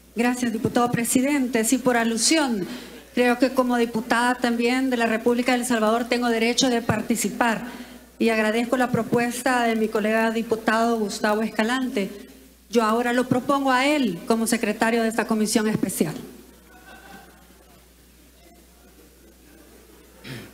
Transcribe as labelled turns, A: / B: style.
A: Gracias, diputado presidente. Sí, por alusión, creo que como diputada también de la República de El Salvador tengo derecho de participar y agradezco la propuesta de mi colega diputado Gustavo Escalante. Yo ahora lo propongo a él como secretario de esta comisión especial.